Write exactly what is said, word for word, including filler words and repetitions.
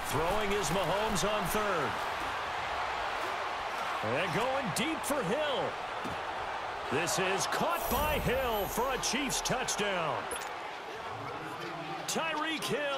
Throwing is Mahomes on third. And going deep for Hill. This is caught by Hill for a Chiefs touchdown. Tyreek Hill.